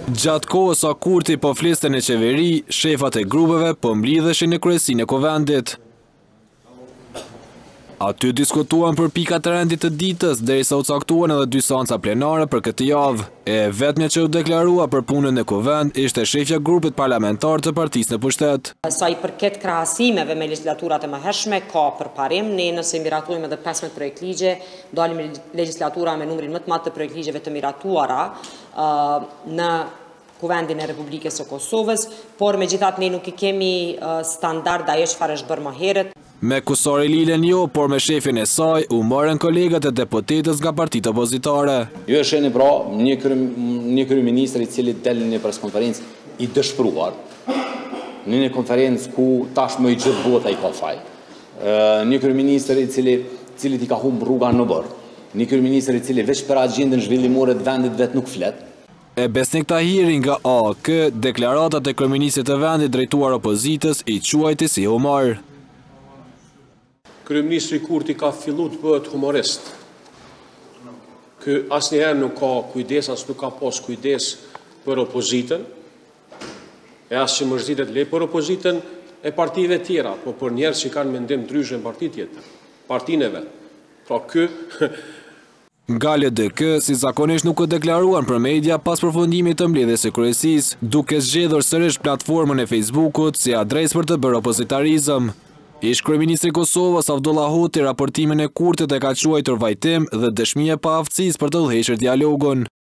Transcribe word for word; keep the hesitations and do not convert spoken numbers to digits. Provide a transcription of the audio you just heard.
Gjatë kohës sa Kurti po fliste në qeveri, shefat e grupeve po mblidheshin në kryesinë e Kuvendit. Aty diskutuan për pikat e rendit të ditës, derisa u caktuan edhe dy seanca plenare për këtë javë. E vetmja që u deklarua për punën e Kuvend ishte shefja grupit parlamentar të partisë në pushtet. Sa i përket krahasimeve me legislaturat e mëhershme, ka përparim. Ne nëse miratojmë edhe pesëmbëdhjetë projekt ligje, dalim legislatura me numrin më të madh të projekt ligjeve të miratuara uh, në Kuvendin e Republikës së Kosovës, por megjithatë ne nuk i kemi uh, standard ajo çfarë është bërë më herët. Me Kusori Lilen jo, por me shefin e saj, u morën kolegat e deputetës nga partitë opozitare. Ju e sheni pra një një kryeministër i cili del në një preskonferencë i dëshpëruar, në një konferencë ku tashmë i gjithë bota i ka faj. Një kryeministër i cili cilit i ka humbur rruga në bërë. Një kryeministër i cili veç për agjendën zhvillimore të vendit vet nuk flet. E Besnik Tahiri nga A K, deklaratat e kryeministit të vendit drejtuar opozitës i quajti si humor. Kryeministri Kurti ka fillu të bëhet humorist. Kë asnjëherë nuk ka kujdes, as nuk ka pas kujdes për opozitën, e as që mërzitet le për opozitën e partive tjera, po për njerëz që kanë mendim ndryshe në parti tjetër, partinë e vet. Pra kë Nga L D K, si zakonisht nuk u deklaruan për media pas përfundimit të mbledhjes së kryesisë, duke zgjedhur sërish platformën e Facebookut si adresë për të bërë opozitarizëm. Ish kryeministri i Kosovës Avdullah Hoti raportimin e Kurtit e ka quajtur vajtim dhe dëshmi e paaftësisë për të udhëhequr dialogun.